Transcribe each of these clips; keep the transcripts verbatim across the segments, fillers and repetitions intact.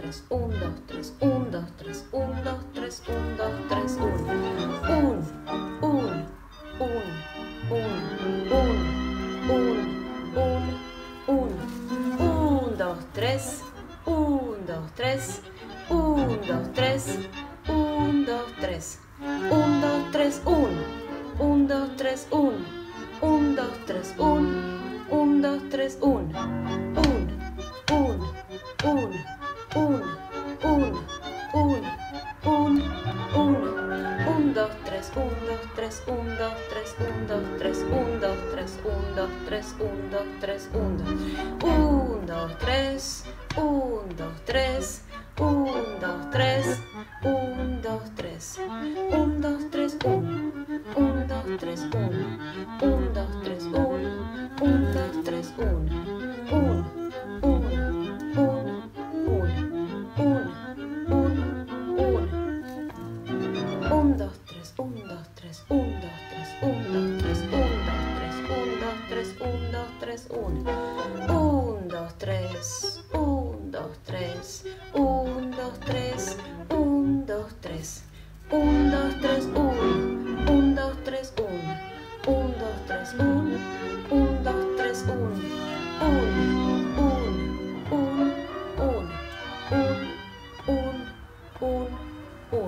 tres, un, dos, tres, un, dos, tres, un, dos, tres, un, dos, tres, un. Un, un, un, un, un, un, un, un. Un, dos, tres, un, dos, tres, un, dos, tres, un, dos, tres. Un, dos, tres, un, un, dos, tres, un, un, dos, tres, un, un, dos, tres, un. Un, un, un, un, un, un, un, un, un, dos, tres, un, dos, tres, un, dos, tres, un, dos, tres, un, dos, tres, un, dos, tres, un, dos, tres, un, dos, un, dos, tres, un, dos, tres, un, dos, tres, un, dos, tres, un, dos, tres, un, un, dos, tres, un, un, dos, tres, un, un, dos, tres, un, un, un, un, un, un, un, un, un, dos, tres, un, dos, tres, un, dos, tres, un, dos, tres, un, dos, tres, un, dos, tres, un, dos, tres, un, un, dos, tres, un, dos, tres, un, dos, tres, un, dos, tres, un, dos, tres, un, un, dos, tres, un, un, dos, tres, un, un, dos, tres, un, un, un, un, un, un, un, un,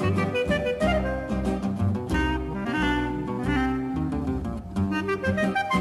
un.